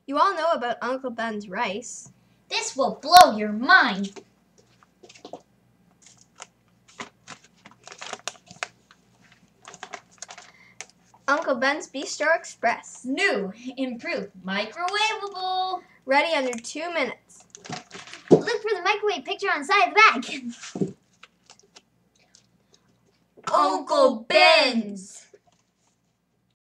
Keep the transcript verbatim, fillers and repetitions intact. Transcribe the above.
You all know about Uncle Ben's rice. This will blow your mind. Uncle Ben's Bistro Express. New, improved, microwavable. Ready under two minutes. Look for the microwave picture on the side of the bag. Uncle Ben's.